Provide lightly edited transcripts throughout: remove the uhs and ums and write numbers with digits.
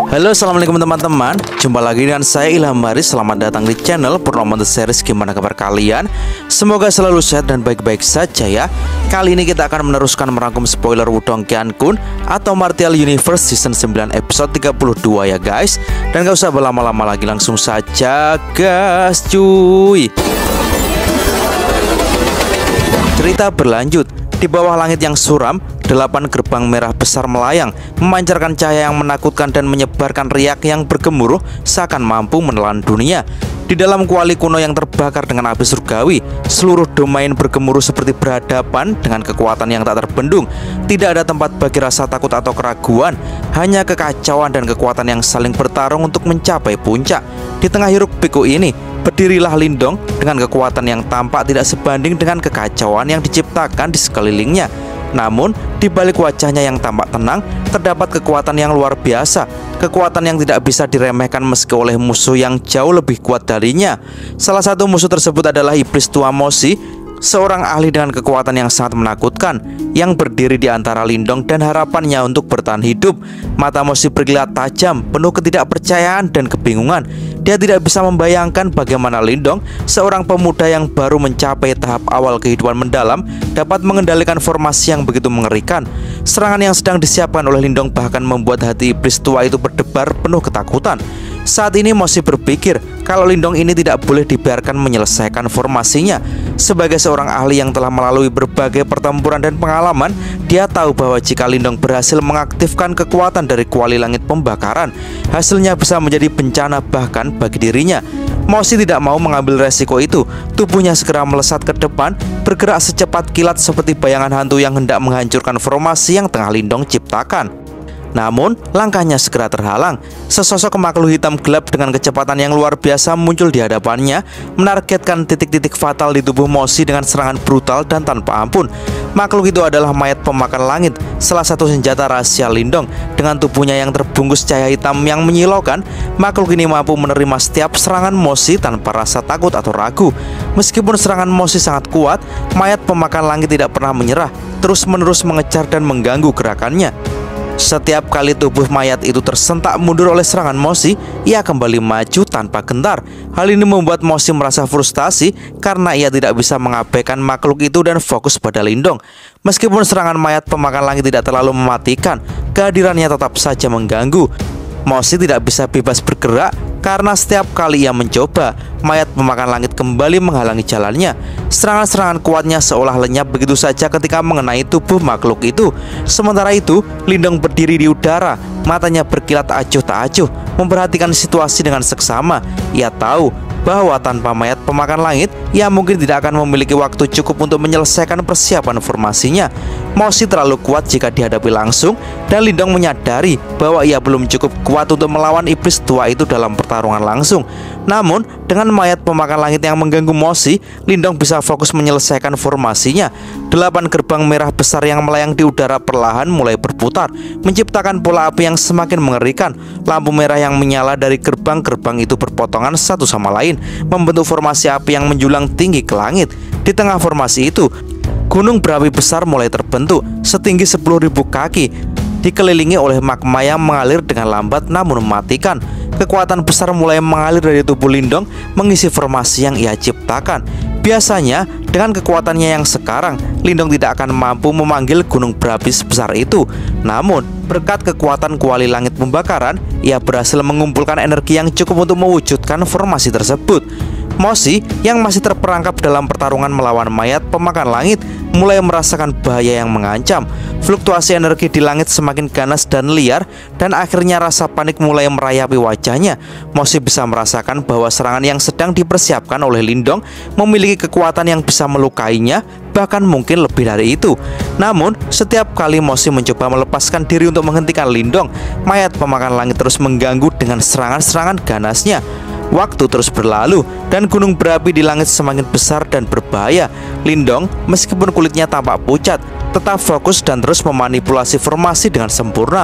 Halo, assalamualaikum teman-teman. Jumpa lagi dengan saya Ilham Haris. Selamat datang di channel Purnomo The Series. Gimana kabar kalian? Semoga selalu sehat dan baik-baik saja ya. Kali ini kita akan meneruskan merangkum spoiler Wudong Qiankun atau Martial Universe Season 9 episode 32 ya guys. Dan gak usah berlama-lama lagi, langsung saja gas cuy. Cerita berlanjut. Di bawah langit yang suram, 8 gerbang merah besar melayang, memancarkan cahaya yang menakutkan dan menyebarkan riak yang bergemuruh seakan mampu menelan dunia. Di dalam kuali kuno yang terbakar dengan api surgawi, seluruh domain bergemuruh seperti berhadapan dengan kekuatan yang tak terbendung. Tidak ada tempat bagi rasa takut atau keraguan, hanya kekacauan dan kekuatan yang saling bertarung untuk mencapai puncak. Di tengah hiruk pikuk ini, berdirilah Lindong dengan kekuatan yang tampak tidak sebanding dengan kekacauan yang diciptakan di sekelilingnya. Namun, di balik wajahnya yang tampak tenang, terdapat kekuatan yang luar biasa, kekuatan yang tidak bisa diremehkan meski oleh musuh yang jauh lebih kuat darinya. Salah satu musuh tersebut adalah iblis tua Moshi, seorang ahli dengan kekuatan yang sangat menakutkan, yang berdiri di antara Lindong dan harapannya untuk bertahan hidup. Mata Moshi berkilat tajam, penuh ketidakpercayaan dan kebingungan. Dia tidak bisa membayangkan bagaimana Lindong, seorang pemuda yang baru mencapai tahap awal kehidupan mendalam, dapat mengendalikan formasi yang begitu mengerikan. Serangan yang sedang disiapkan oleh Lindong bahkan membuat hati iblis tua itu berdebar penuh ketakutan. Saat ini Moshi berpikir kalau Lindong ini tidak boleh dibiarkan menyelesaikan formasinya. Sebagai seorang ahli yang telah melalui berbagai pertempuran dan pengalaman, dia tahu bahwa jika Lindong berhasil mengaktifkan kekuatan dari kuali langit pembakaran, hasilnya bisa menjadi bencana bahkan bagi dirinya. Moshi tidak mau mengambil resiko itu. Tubuhnya segera melesat ke depan, bergerak secepat kilat seperti bayangan hantu yang hendak menghancurkan formasi yang tengah Lindong ciptakan. Namun, langkahnya segera terhalang. Sesosok makhluk hitam gelap dengan kecepatan yang luar biasa muncul di hadapannya, menargetkan titik-titik fatal di tubuh Moshi dengan serangan brutal dan tanpa ampun. Makhluk itu adalah mayat pemakan langit, salah satu senjata rahasia Lindong. Dengan tubuhnya yang terbungkus cahaya hitam yang menyilaukan, makhluk ini mampu menerima setiap serangan Moshi tanpa rasa takut atau ragu. Meskipun serangan Moshi sangat kuat, mayat pemakan langit tidak pernah menyerah, terus-menerus mengejar dan mengganggu gerakannya. Setiap kali tubuh mayat itu tersentak mundur oleh serangan Moshi, ia kembali maju tanpa gentar. Hal ini membuat Moshi merasa frustasi karena ia tidak bisa mengabaikan makhluk itu dan fokus pada Lindong. Meskipun serangan mayat pemakan langit tidak terlalu mematikan, kehadirannya tetap saja mengganggu. Moshi tidak bisa bebas bergerak karena setiap kali ia mencoba, mayat pemakan langit kembali menghalangi jalannya. Serangan-serangan kuatnya seolah lenyap begitu saja ketika mengenai tubuh makhluk itu. Sementara itu, Lindong berdiri di udara, matanya berkilat acuh tak acuh, memperhatikan situasi dengan seksama. Ia tahu bahwa tanpa mayat pemakan langit, ia mungkin tidak akan memiliki waktu cukup untuk menyelesaikan persiapan formasinya. Moshi terlalu kuat jika dihadapi langsung, dan Lindong menyadari bahwa ia belum cukup kuat untuk melawan iblis tua itu dalam pertarungan langsung. Namun, dengan mayat pemakan langit yang mengganggu Moshi, Lindong bisa fokus menyelesaikan formasinya. 8 gerbang merah besar yang melayang di udara perlahan mulai berputar, menciptakan pola api yang semakin mengerikan. Lampu merah yang menyala dari gerbang-gerbang itu berpotongan satu sama lain, membentuk formasi api yang menjulang tinggi ke langit. Di tengah formasi itu, gunung berapi besar mulai terbentuk, setinggi 10.000 kaki, dikelilingi oleh magma yang mengalir dengan lambat namun mematikan. Kekuatan besar mulai mengalir dari tubuh Lindong, mengisi formasi yang ia ciptakan. Biasanya, dengan kekuatannya yang sekarang, Lindong tidak akan mampu memanggil gunung berapi sebesar itu. Namun, berkat kekuatan kuali langit pembakaran, ia berhasil mengumpulkan energi yang cukup untuk mewujudkan formasi tersebut. Moshi yang masih terperangkap dalam pertarungan melawan mayat pemakan langit mulai merasakan bahaya yang mengancam. Fluktuasi energi di langit semakin ganas dan liar, dan akhirnya rasa panik mulai merayapi wajahnya. Moshi bisa merasakan bahwa serangan yang sedang dipersiapkan oleh Lindong memiliki kekuatan yang bisa melukainya, bahkan mungkin lebih dari itu. Namun, setiap kali Moshi mencoba melepaskan diri untuk menghentikan Lindong, mayat pemakan langit terus mengganggu dengan serangan-serangan ganasnya. Waktu terus berlalu, dan gunung berapi di langit semakin besar dan berbahaya. Lindong, meskipun kulitnya tampak pucat, tetap fokus dan terus memanipulasi formasi dengan sempurna.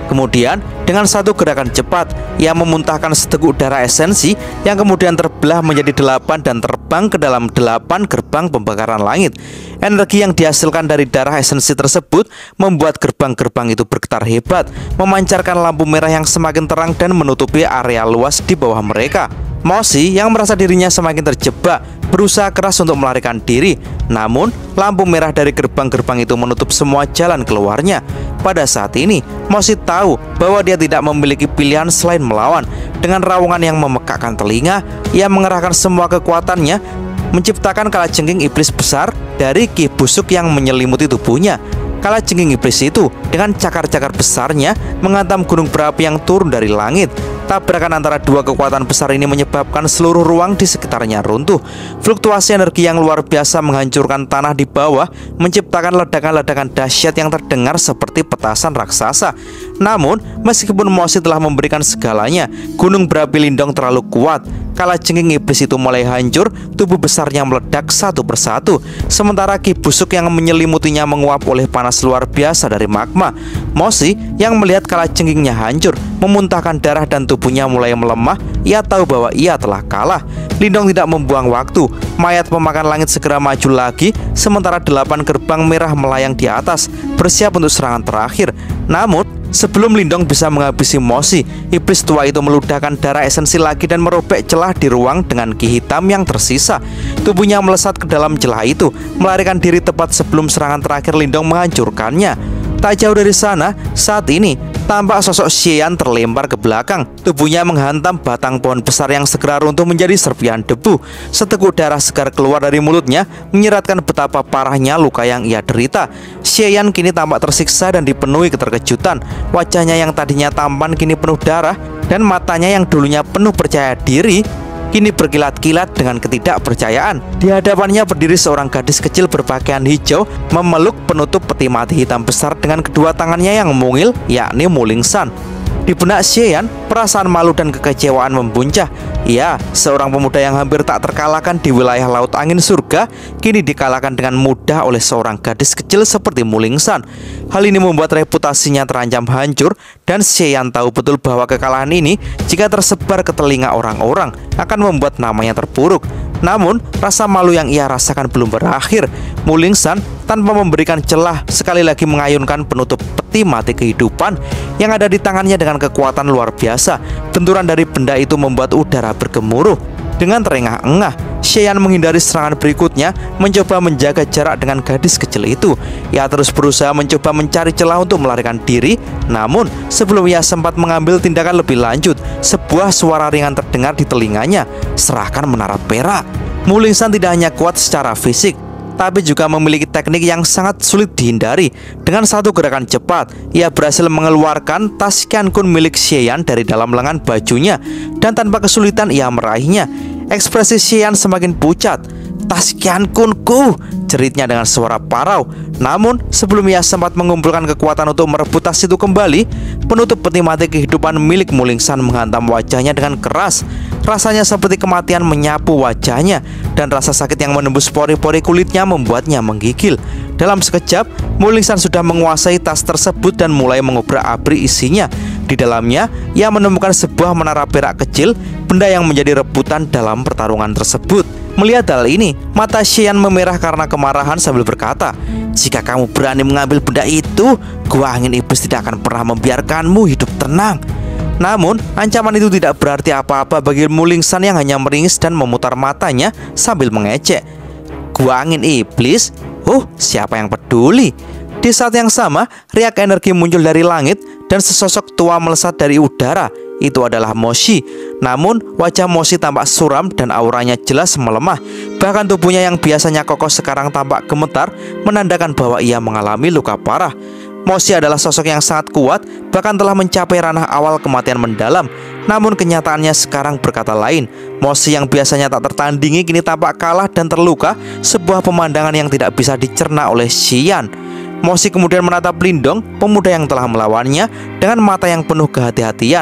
Kemudian, dengan satu gerakan cepat, ia memuntahkan seteguk darah esensi yang kemudian terbelah menjadi 8 dan terbang ke dalam 8 gerbang pembakaran langit. Energi yang dihasilkan dari darah esensi tersebut membuat gerbang-gerbang itu bergetar hebat, memancarkan lampu merah yang semakin terang dan menutupi area luas di bawah mereka. Moshi yang merasa dirinya semakin terjebak berusaha keras untuk melarikan diri. Namun, lampu merah dari gerbang-gerbang itu menutup semua jalan keluarnya. Pada saat ini, Moshi tahu bahwa dia tidak memiliki pilihan selain melawan. Dengan raungan yang memekakkan telinga, ia mengerahkan semua kekuatannya, menciptakan kalajengking iblis besar dari ki busuk yang menyelimuti tubuhnya. Kalajengking iblis itu dengan cakar-cakar besarnya menghantam gunung berapi yang turun dari langit. Tabrakan antara dua kekuatan besar ini menyebabkan seluruh ruang di sekitarnya runtuh. Fluktuasi energi yang luar biasa menghancurkan tanah di bawah, menciptakan ledakan-ledakan dahsyat yang terdengar seperti petasan raksasa. Namun, meskipun Moshi telah memberikan segalanya, gunung berapi Lindong terlalu kuat. Kalajengking iblis itu mulai hancur, tubuh besarnya meledak satu persatu. Sementara ki busuk yang menyelimutinya menguap oleh panas luar biasa dari magma. Moshi yang melihat kalajengkingnya hancur, memuntahkan darah dan tubuhnya mulai melemah. Ia tahu bahwa ia telah kalah. Lindong tidak membuang waktu. Mayat pemakan langit segera maju lagi, sementara 8 gerbang merah melayang di atas, bersiap untuk serangan terakhir. Namun, sebelum Lindong bisa menghabisi Moshi, iblis tua itu meludahkan darah esensi lagi dan merobek celah di ruang dengan ki hitam yang tersisa. Tubuhnya melesat ke dalam celah itu, melarikan diri tepat sebelum serangan terakhir Lindong menghancurkannya. Tak jauh dari sana, saat ini tampak sosok Xian terlempar ke belakang. Tubuhnya menghantam batang pohon besar yang segera runtuh menjadi serpihan debu. Seteguk darah segar keluar dari mulutnya, menyeratkan betapa parahnya luka yang ia derita. Xian kini tampak tersiksa dan dipenuhi keterkejutan. Wajahnya yang tadinya tampan kini penuh darah, dan matanya yang dulunya penuh percaya diri kini berkilat-kilat dengan ketidakpercayaan. Di hadapannya berdiri seorang gadis kecil berpakaian hijau, memeluk penutup peti mati hitam besar dengan kedua tangannya yang mungil, yakni Mulingsan. Di benak Xian, perasaan malu dan kekecewaan membuncah. Ia, seorang pemuda yang hampir tak terkalahkan di wilayah Laut Angin Surga, kini dikalahkan dengan mudah oleh seorang gadis kecil seperti Mulingsan. Hal ini membuat reputasinya terancam hancur, dan Xian tahu betul bahwa kekalahan ini, jika tersebar ke telinga orang-orang, akan membuat namanya terpuruk. Namun, rasa malu yang ia rasakan belum berakhir. Mulingsan tanpa memberikan celah sekali lagi mengayunkan penutup peti mati kehidupan yang ada di tangannya dengan kekuatan luar biasa. Benturan dari benda itu membuat udara bergemuruh. Dengan terengah-engah, Xian menghindari serangan berikutnya, mencoba menjaga jarak dengan gadis kecil itu. Ia terus berusaha mencoba mencari celah untuk melarikan diri. Namun, sebelum ia sempat mengambil tindakan lebih lanjut, sebuah suara ringan terdengar di telinganya. "Serahkan menara perak." Mulingsan tidak hanya kuat secara fisik, tapi juga memiliki teknik yang sangat sulit dihindari. Dengan satu gerakan cepat, ia berhasil mengeluarkan tas Qiankun milik Xian dari dalam lengan bajunya, dan tanpa kesulitan ia meraihnya. Ekspresi Xian semakin pucat. "Tas Qiankunku!" jeritnya dengan suara parau. Namun, sebelum ia sempat mengumpulkan kekuatan untuk merebut tas itu kembali, penutup peti mati kehidupan milik Mulingsan menghantam wajahnya dengan keras. Rasanya seperti kematian menyapu wajahnya, dan rasa sakit yang menembus pori-pori kulitnya membuatnya menggigil. Dalam sekejap, Mulingsan sudah menguasai tas tersebut dan mulai mengobrak-abrik isinya. Di dalamnya, ia menemukan sebuah menara perak kecil, benda yang menjadi rebutan dalam pertarungan tersebut. Melihat hal ini, mata Xian memerah karena kemarahan sambil berkata, "Jika kamu berani mengambil benda itu, Gua Angin Iblis tidak akan pernah membiarkanmu hidup tenang." Namun, ancaman itu tidak berarti apa-apa bagi Mulingsan yang hanya meringis dan memutar matanya sambil mengejek. "Gua Angin Iblis? Siapa yang peduli?" Di saat yang sama, riak energi muncul dari langit dan sesosok tua melesat dari udara. Itu adalah Moshi. Namun, wajah Moshi tampak suram dan auranya jelas melemah. Bahkan tubuhnya yang biasanya kokoh sekarang tampak gemetar, menandakan bahwa ia mengalami luka parah. Moshi adalah sosok yang sangat kuat, bahkan telah mencapai ranah awal kematian mendalam. Namun kenyataannya sekarang berkata lain. Moshi yang biasanya tak tertandingi kini tampak kalah dan terluka, sebuah pemandangan yang tidak bisa dicerna oleh Xian. Moshi kemudian menatap Lindong, pemuda yang telah melawannya, dengan mata yang penuh kehati-hatian.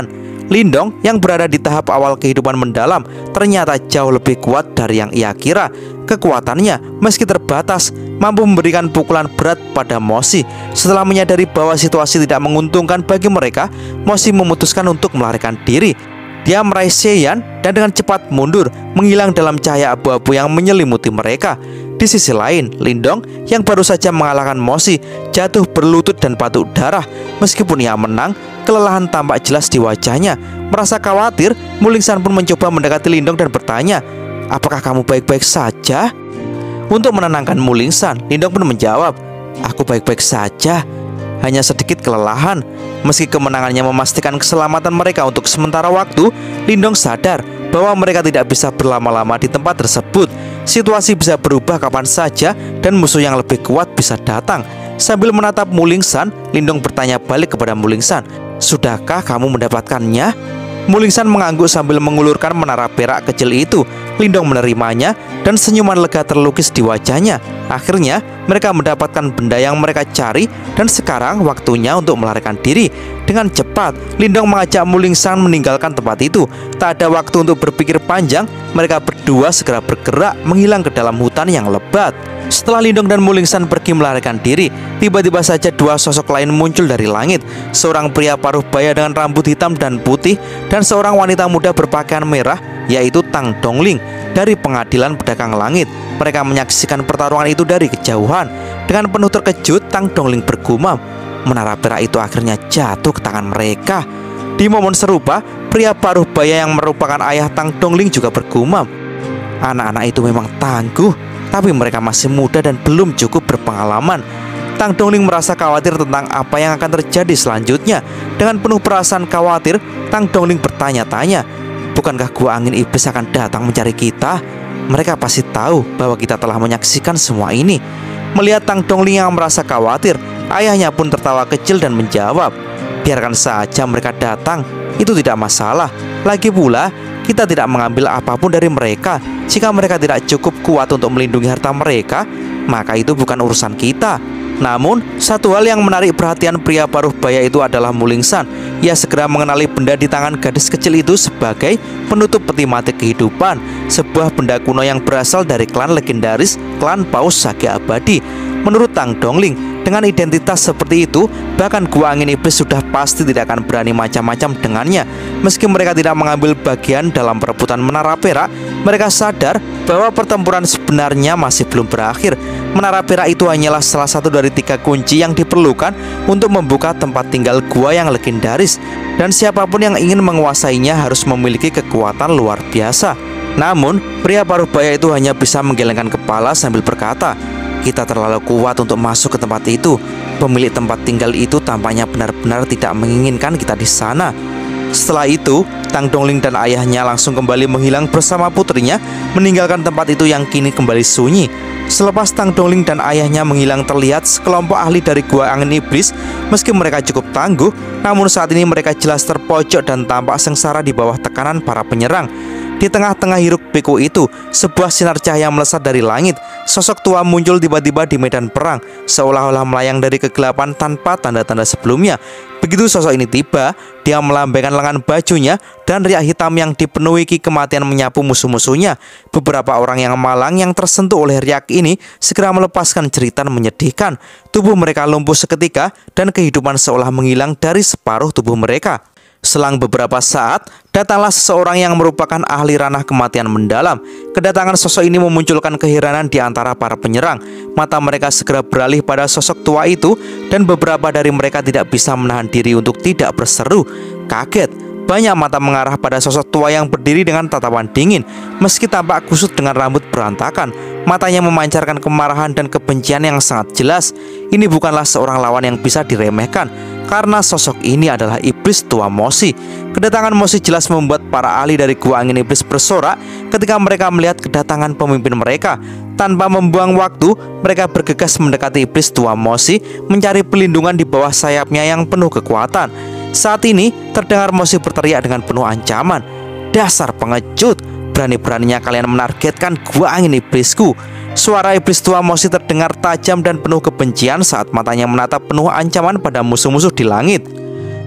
Lindong yang berada di tahap awal kehidupan mendalam ternyata jauh lebih kuat dari yang ia kira. Kekuatannya meski terbatas mampu memberikan pukulan berat pada Moshi. Setelah menyadari bahwa situasi tidak menguntungkan bagi mereka, Moshi memutuskan untuk melarikan diri. Dia meraih Seiyan dan dengan cepat mundur, menghilang dalam cahaya abu-abu yang menyelimuti mereka. Di sisi lain, Lindong yang baru saja mengalahkan Moshi jatuh berlutut dan batuk darah. Meskipun ia menang, kelelahan tampak jelas di wajahnya. Merasa khawatir, Mulingsan pun mencoba mendekati Lindong dan bertanya, "Apakah kamu baik-baik saja?" Untuk menenangkan Mulingsan, Lindong pun menjawab, "Aku baik-baik saja, hanya sedikit kelelahan." Meski kemenangannya memastikan keselamatan mereka untuk sementara waktu, Lindong sadar bahwa mereka tidak bisa berlama-lama di tempat tersebut. Situasi bisa berubah kapan saja dan musuh yang lebih kuat bisa datang. Sambil menatap Mulingsan, Lindong bertanya balik kepada Mulingsan, "Sudahkah kamu mendapatkannya?" Mulingsan mengangguk sambil mengulurkan menara perak kecil itu. Lindong menerimanya dan senyuman lega terlukis di wajahnya. Akhirnya mereka mendapatkan benda yang mereka cari dan sekarang waktunya untuk melarikan diri. Dengan cepat, Lindong mengajak Mulingsan meninggalkan tempat itu. Tak ada waktu untuk berpikir panjang, mereka berdua segera bergerak menghilang ke dalam hutan yang lebat. Setelah Lindong dan Mulingsan pergi melarikan diri, tiba-tiba saja dua sosok lain muncul dari langit. Seorang pria paruh baya dengan rambut hitam dan putih dan seorang wanita muda berpakaian merah, yaitu Tang Dongling dari Pengadilan Pedagang Langit. Mereka menyaksikan pertarungan itu dari kejauhan. Dengan penuh terkejut, Tang Dongling bergumam, "Menara perak itu akhirnya jatuh ke tangan mereka." Di momen serupa, pria paruh baya yang merupakan ayah Tang Dongling juga bergumam, "Anak-anak itu memang tangguh, tapi mereka masih muda dan belum cukup berpengalaman." Tang Dongling merasa khawatir tentang apa yang akan terjadi selanjutnya. Dengan penuh perasaan khawatir, Tang Dongling bertanya-tanya, "Bukankah gua angin iblis akan datang mencari kita? Mereka pasti tahu bahwa kita telah menyaksikan semua ini." Melihat Tang Dongling yang merasa khawatir, ayahnya pun tertawa kecil dan menjawab, "Biarkan saja mereka datang, itu tidak masalah. Lagi pula, kita tidak mengambil apapun dari mereka. Jika mereka tidak cukup kuat untuk melindungi harta mereka, maka itu bukan urusan kita." Namun, satu hal yang menarik perhatian pria paruh baya itu adalah Mulingsan. Ia segera mengenali benda di tangan gadis kecil itu sebagai penutup peti mati kehidupan, sebuah benda kuno yang berasal dari klan legendaris, klan Paus Sage Abadi. Menurut Tang Dongling, dengan identitas seperti itu, bahkan Gua Angin Iblis sudah pasti tidak akan berani macam-macam dengannya. Meski mereka tidak mengambil bagian dalam perebutan menara perak, mereka sadar bahwa pertempuran sebenarnya masih belum berakhir. Menara perak itu hanyalah salah satu dari 3 kunci yang diperlukan untuk membuka tempat tinggal gua yang legendaris, dan siapapun yang ingin menguasainya harus memiliki kekuatan luar biasa. Namun, pria paruh baya itu hanya bisa menggelengkan kepala sambil berkata, "Kita terlalu kuat untuk masuk ke tempat itu. Pemilik tempat tinggal itu tampaknya benar-benar tidak menginginkan kita di sana." Setelah itu, Tang Dongling dan ayahnya langsung kembali menghilang bersama putrinya, meninggalkan tempat itu yang kini kembali sunyi. Selepas Tang Dongling dan ayahnya menghilang, terlihat sekelompok ahli dari Gua Angin Iblis. Meski mereka cukup tangguh, namun saat ini mereka jelas terpojok dan tampak sengsara di bawah tekanan para penyerang. Di tengah-tengah hiruk pikuk itu, sebuah sinar cahaya melesat dari langit. Sosok tua muncul tiba-tiba di medan perang, seolah-olah melayang dari kegelapan tanpa tanda-tanda sebelumnya. Begitu sosok ini tiba, dia melambaikan lengan bajunya dan riak hitam yang dipenuhi kematian menyapu musuh-musuhnya. Beberapa orang yang malang yang tersentuh oleh riak ini segera melepaskan jeritan menyedihkan. Tubuh mereka lumpuh seketika dan kehidupan seolah menghilang dari separuh tubuh mereka. Selang beberapa saat, datanglah seseorang yang merupakan ahli ranah kematian mendalam. Kedatangan sosok ini memunculkan keheranan di antara para penyerang. Mata mereka segera beralih pada sosok tua itu, dan beberapa dari mereka tidak bisa menahan diri untuk tidak berseru. Kaget, banyak mata mengarah pada sosok tua yang berdiri dengan tatapan dingin. Meski tampak kusut dengan rambut berantakan, matanya memancarkan kemarahan dan kebencian yang sangat jelas. Ini bukanlah seorang lawan yang bisa diremehkan, karena sosok ini adalah iblis tua Moshi. Kedatangan Moshi jelas membuat para ahli dari Gua Angin Iblis bersorak ketika mereka melihat kedatangan pemimpin mereka. Tanpa membuang waktu, mereka bergegas mendekati iblis tua Moshi, mencari pelindungan di bawah sayapnya yang penuh kekuatan. Saat ini terdengar Moshi berteriak dengan penuh ancaman, "Dasar pengecut, berani-beraninya kalian menargetkan Gua Angin Iblisku." Suara iblis tua Moshi terdengar tajam dan penuh kebencian saat matanya menatap penuh ancaman pada musuh-musuh di langit.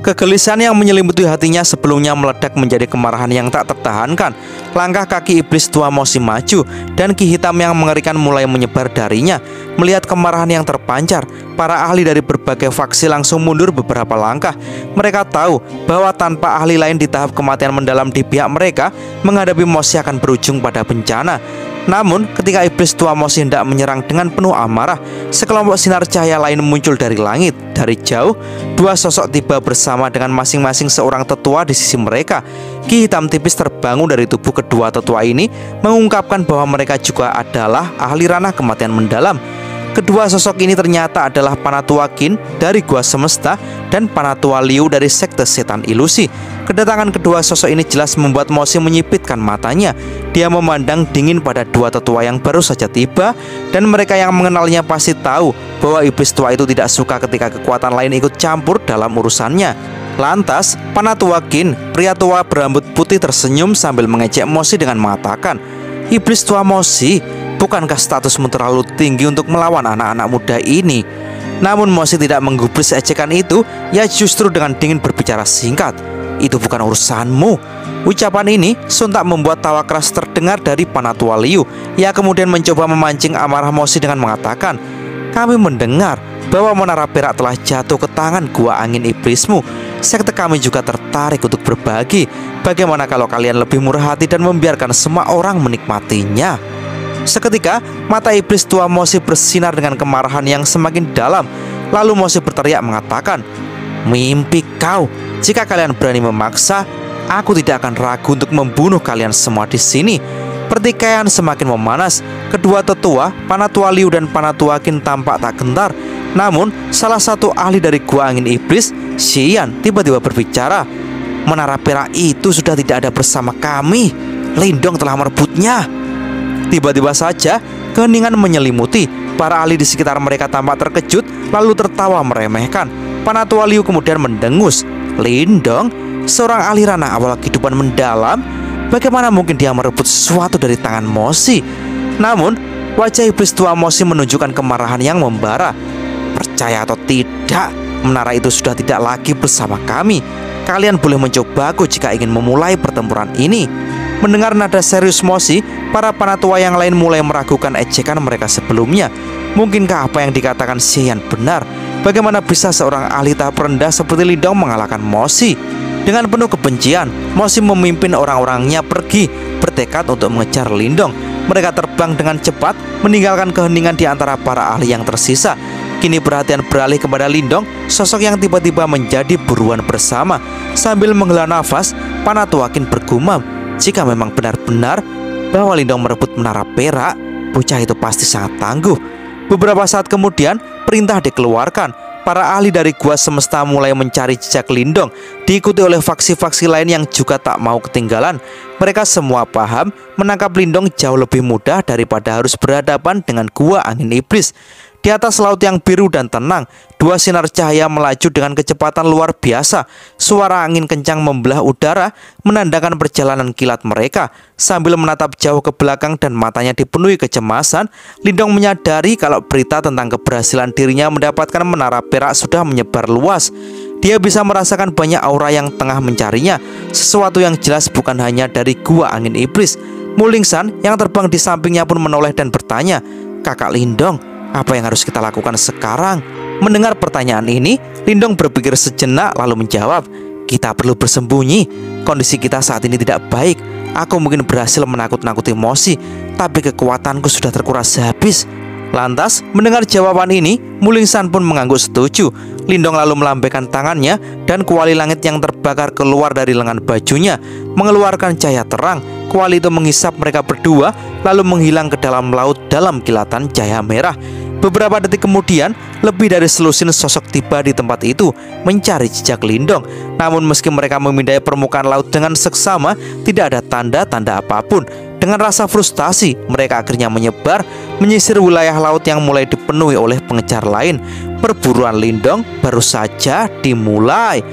Kegelisahan yang menyelimuti hatinya sebelumnya meledak menjadi kemarahan yang tak tertahankan. Langkah kaki iblis tua Mosi maju, dan ki hitam yang mengerikan mulai menyebar darinya. Melihat kemarahan yang terpancar, para ahli dari berbagai faksi langsung mundur beberapa langkah. Mereka tahu bahwa tanpa ahli lain di tahap kematian mendalam di pihak mereka, menghadapi Mosi akan berujung pada bencana. Namun, ketika iblis tua Mosi hendak menyerang dengan penuh amarah, sekelompok sinar cahaya lain muncul dari langit. Dari jauh, dua sosok tiba bersama dengan masing-masing seorang tetua di sisi mereka. Ki hitam tipis terbangun dari tubuh kedua tetua ini, mengungkapkan bahwa mereka juga adalah ahli ranah kematian mendalam. Kedua sosok ini ternyata adalah Panatua Kin dari Gua Semesta dan Panatua Liu dari Sekte Setan Ilusi. Kedatangan kedua sosok ini jelas membuat Mosi menyipitkan matanya. Dia memandang dingin pada dua tetua yang baru saja tiba, dan mereka yang mengenalnya pasti tahu bahwa iblis tua itu tidak suka ketika kekuatan lain ikut campur dalam urusannya. Lantas, Panatua Kin, pria tua berambut putih, tersenyum sambil mengejek Mosi dengan mengatakan, "Iblis tua Mosi, bukankah statusmu terlalu tinggi untuk melawan anak-anak muda ini?" Namun Mosi tidak menggubris ejekan itu. Ia justru dengan dingin berbicara singkat, "Itu bukan urusanmu." Ucapan ini sontak membuat tawa keras terdengar dari Panatua Liu. Ia kemudian mencoba memancing amarah Mosi dengan mengatakan, "Kami mendengar bahwa menara perak telah jatuh ke tangan gua angin iblismu. Sekte kami juga tertarik untuk berbagi. Bagaimana kalau kalian lebih murah hati dan membiarkan semua orang menikmatinya?" Seketika, mata iblis tua Mosi bersinar dengan kemarahan yang semakin dalam. Lalu Mosi berteriak mengatakan, "Mimpi kau! Jika kalian berani memaksa, aku tidak akan ragu untuk membunuh kalian semua di sini." Pertikaian semakin memanas. Kedua tetua, Panatua Liu dan Panatua Kin, tampak tak gentar. Namun, salah satu ahli dari Gua Angin Iblis, Xian, tiba-tiba berbicara, "Menara perak itu sudah tidak ada bersama kami. Lindong telah merebutnya." Tiba-tiba saja keheningan menyelimuti. Para ahli di sekitar mereka tampak terkejut, lalu tertawa meremehkan. Panatua Liu kemudian mendengus, "Lindong, seorang ahli ranah awal kehidupan mendalam? Bagaimana mungkin dia merebut sesuatu dari tangan Mosi?" Namun, wajah iblis tua Mosi menunjukkan kemarahan yang membara. "Percaya atau tidak, menara itu sudah tidak lagi bersama kami. Kalian boleh mencobaku jika ingin memulai pertempuran ini." Mendengar nada serius Mosi, para Panatua yang lain mulai meragukan ejekan mereka sebelumnya. Mungkinkah apa yang dikatakan Xian benar? Bagaimana bisa seorang ahli tahap rendah seperti Lindong mengalahkan Mosi? Dengan penuh kebencian, Mosi memimpin orang-orangnya pergi, bertekad untuk mengejar Lindong. Mereka terbang dengan cepat, meninggalkan keheningan di antara para ahli yang tersisa. Kini perhatian beralih kepada Lindong, sosok yang tiba-tiba menjadi buruan bersama. Sambil menghela nafas, Panatua Kin bergumam, jika memang benar-benar bahwa Lindong merebut menara perak, bocah itu pasti sangat tangguh. Beberapa saat kemudian, perintah dikeluarkan. Para ahli dari Gua Semesta mulai mencari jejak Lindong, diikuti oleh faksi-faksi lain yang juga tak mau ketinggalan. Mereka semua paham menangkap Lindong jauh lebih mudah daripada harus berhadapan dengan Gua Angin Iblis. Di atas laut yang biru dan tenang, dua sinar cahaya melaju dengan kecepatan luar biasa. Suara angin kencang membelah udara, menandakan perjalanan kilat mereka. Sambil menatap jauh ke belakang dan matanya dipenuhi kecemasan, Lindong menyadari kalau berita tentang keberhasilan dirinya mendapatkan menara perak sudah menyebar luas. Dia bisa merasakan banyak aura yang tengah mencarinya. Sesuatu yang jelas bukan hanya dari Gua Angin Iblis. Mulingsan yang terbang di sampingnya pun menoleh dan bertanya, "Kakak Lindong, apa yang harus kita lakukan sekarang?" Mendengar pertanyaan ini, Lindong berpikir sejenak lalu menjawab, "Kita perlu bersembunyi. Kondisi kita saat ini tidak baik. Aku mungkin berhasil menakut-nakuti Mosi, tapi kekuatanku sudah terkuras habis." Lantas, mendengar jawaban ini, Mulingsan pun mengangguk setuju. Lindong lalu melambaikan tangannya, dan kuali langit yang terbakar keluar dari lengan bajunya, mengeluarkan cahaya terang. Kuali itu menghisap mereka berdua, lalu menghilang ke dalam laut dalam kilatan cahaya merah. Beberapa detik kemudian, lebih dari selusin sosok tiba di tempat itu, mencari jejak Lindong. Namun meski mereka memindai permukaan laut dengan seksama, tidak ada tanda-tanda apapun. Dengan rasa frustasi, mereka akhirnya menyebar, menyisir wilayah laut yang mulai dipenuhi oleh pengejar lain. Perburuan Lindong baru saja dimulai.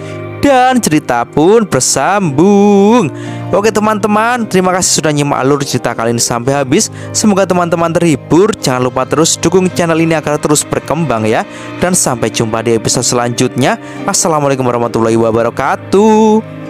dan cerita pun bersambung. Oke teman-teman, terima kasih sudah nyimak alur cerita kali ini sampai habis. Semoga teman-teman terhibur. Jangan lupa terus dukung channel ini agar terus berkembang ya. Dan sampai jumpa di episode selanjutnya. Assalamualaikum warahmatullahi wabarakatuh.